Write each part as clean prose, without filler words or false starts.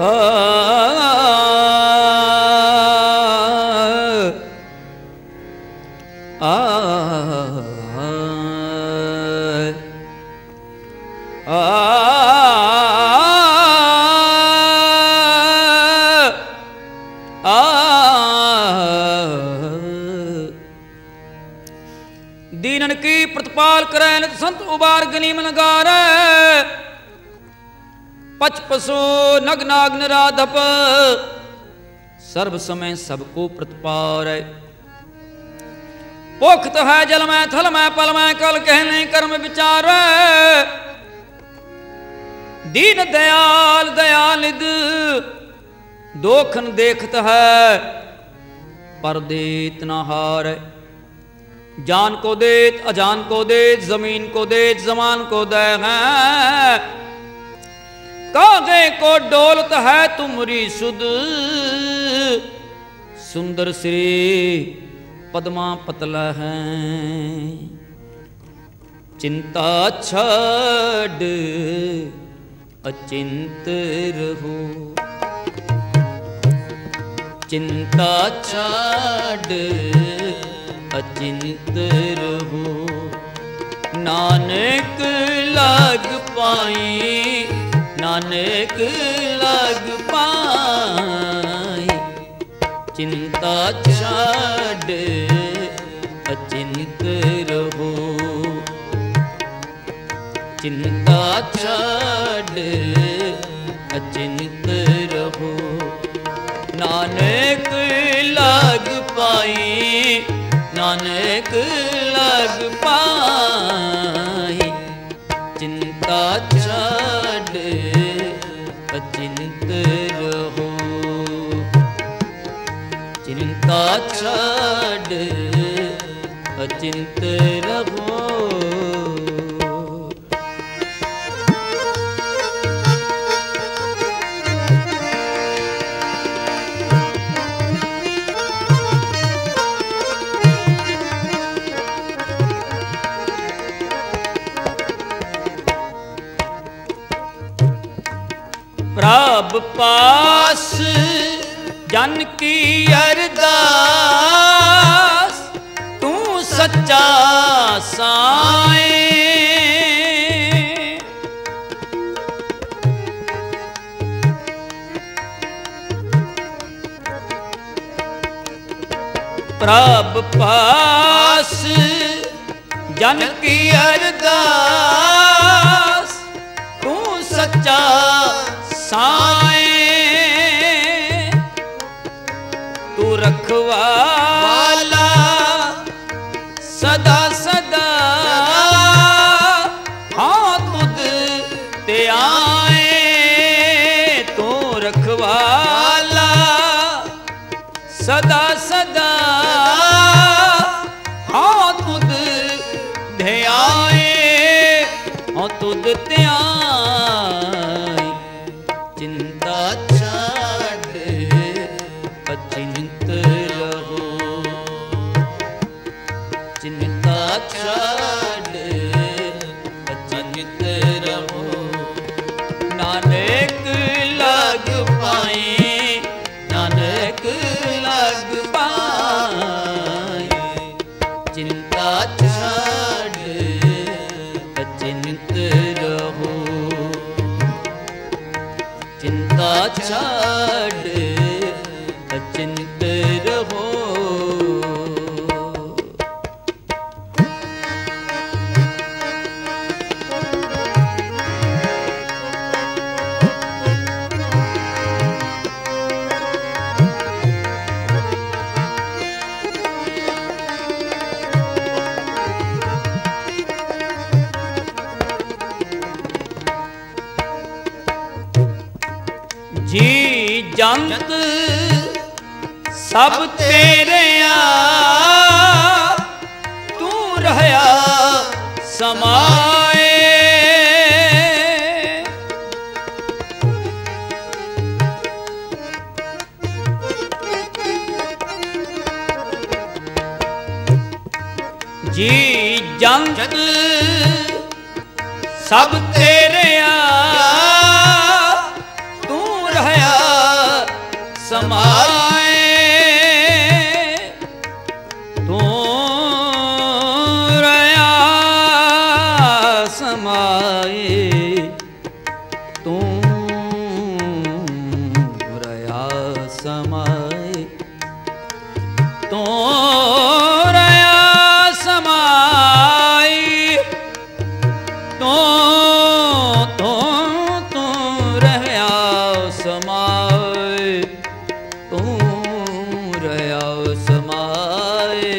दीनन की प्रतिपाल करे नित संत उबार गनीम नगारे पच पसो नग नाग निराधप सर्व समय सबको प्रतिपाल है। पोखत है जल में थल में पल में कल कहने कर्म विचार दीन दयाल दयालिद दोखन देखत है पर देत न हार। जान को देत अजान को देत जमीन को देत जमान को दे है कागे को डोलत है तुमरी सुध सुंदर श्री पद्मा पतल है। चिंता छड़ अचिंत रहो चिंता छड़ अचिंत रहो नानक लग पाई नानक लग पाई। चिंता छड़ अचिंत रहो चिंता छड़ अचिंत रहो नानक लग पाई नानक लग पाई। चिंता छड़ अचिंत रहो चिंता छड़ अचिंत रहो। प्रभ पास जन की अरदास तू सच्चा साए। प्रभ पास जन की अरदास तू सच्चा साए। तू रखवाला सदा सदा हाँ तुद ते आए। तू रखवाला सदा सदा हाँ तुद ते आए हाँ तुद ते आए। चिंता छड़ अचिंत रहो चिंता छड़ अचिंत रहो नानक लग पाए नानक लग पाए। चिंता छड़ अचिंत रहो चिंता छड़ अचिंत रहो। जी जंत सब तेरे तू रहया समाए। जी जंत सब तेरे तू रहया समाए तू रया समाए तू रया समाए तू रया समाए तू तू तू रया समाए तू रया समाए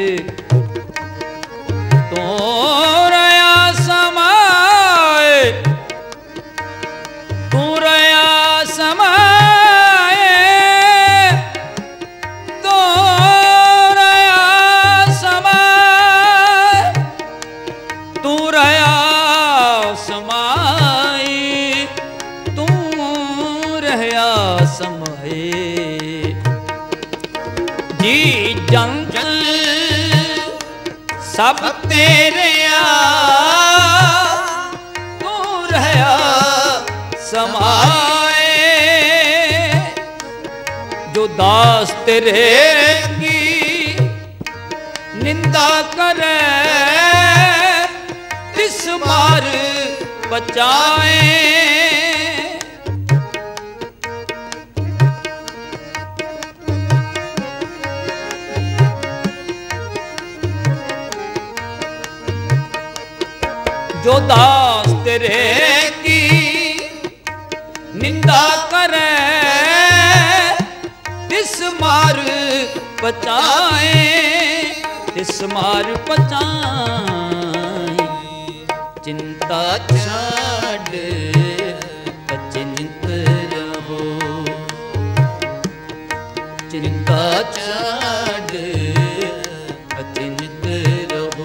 तू रया समाए तू रया समाए तू रया समाए तू रया समाए तू रया समाए जी जंत सब तेरे तू रया समाए जो दास तेरे की निंदा करे तिस मार बचाए जो दास तेरे की निंदा करे तिस मार बचाए तिस मार बचाए चिंता छाड़ अचिंत रहो चिंता छाड़ अचिंत रहो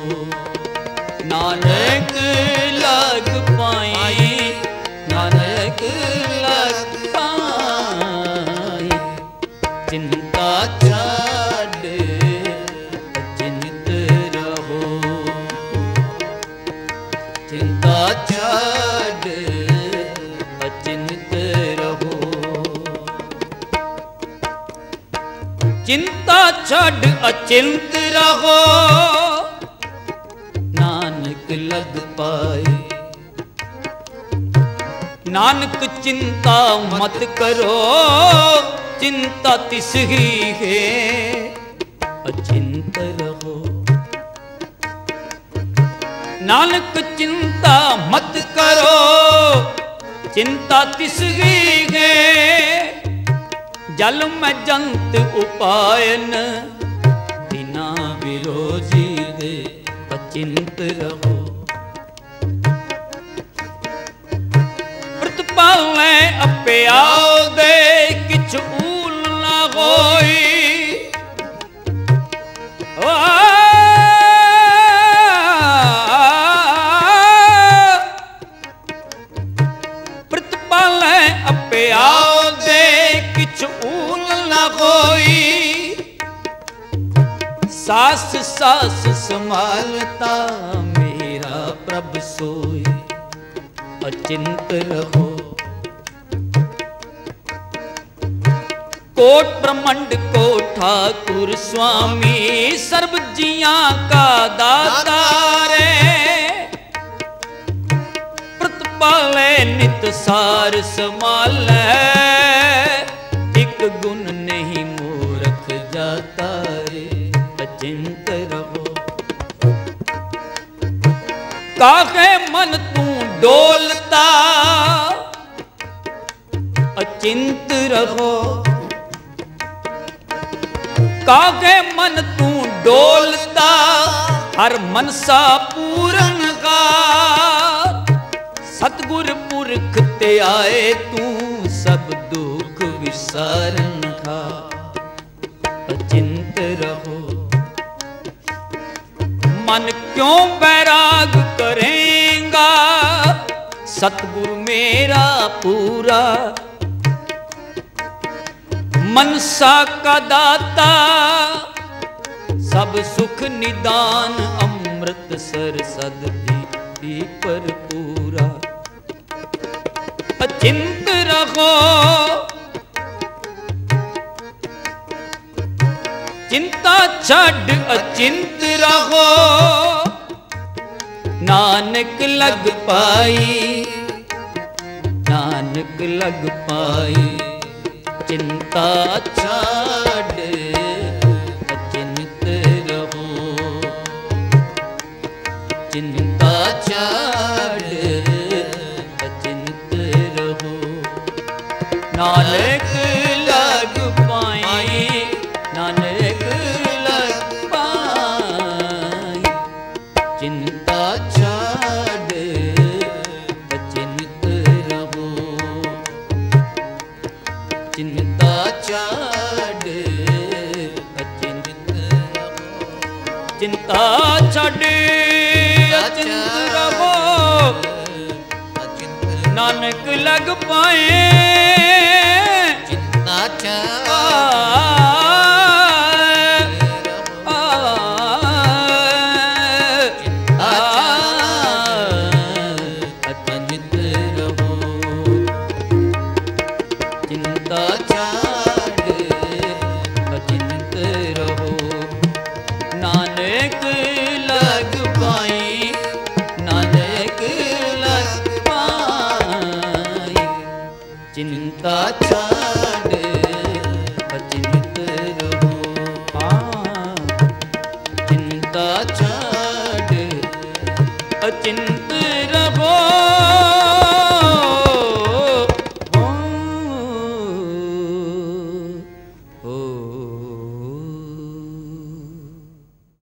नानक लग पाई नानक लग पाई चिंता छाड़ अचिंत रहो चिंता छाड़ अचिंत रहो चिंता छाड़ अचिंत रहो नानक लग पाए नानक चिंता मत करो चिंता तिस ही है अचिंत रहो नानक चिंता मत करो चिंता तिस ही है जल में जंत उपायन बिना विरोधी दे अचिंत रहो प्रतिपाले अपे आओ दे किछ ऊल ना होई प्रतिपाले अपे आओ दे किछ ऊल ना होई सास सास संभालता मेरा प्रभ सोई अचिंत रहो कोट ब्रह्मंड को ठाकुर स्वामी सर्व जियां का दाता रे प्रतिपाले नित सार संभाले एक गुण नहीं मूर्ख जाता रे अचिंत रहो काहे मन तू डोलता अचिंत रहो काहे मन तू डोलता हर मनसा पूरन का सतगुर पुरख ते आए तू सब दुख विसारन का अचिंत रहो मन क्यों बैराग करेगा सतगुरु मेरा पूरा मनसा का दाता सब सुख निदान अमृत सर सदती पर पूरा अचिंत रहो चिंता छड़ अचिंत रहो, नानक लग पाई, नानक लग पाई। चिंता छड़ अचिंत रहो, चिंता छड़ अचिंत रहो। नानक लग पाई, नानक लग पाई। चिंता छड़ अचिंत रहो, चिंता छड़ अचिंत रहो। चिंता छड़ अचिंत रहो, नानक लग पाए। चिंता छड़ अचिंत रहो, चिंता छड़ अचिंत रहो। नानक लग पाई, नानक लग पाई। चिंता छड़ अचिंत रहो, चिंता छड़ अचिंत रहो।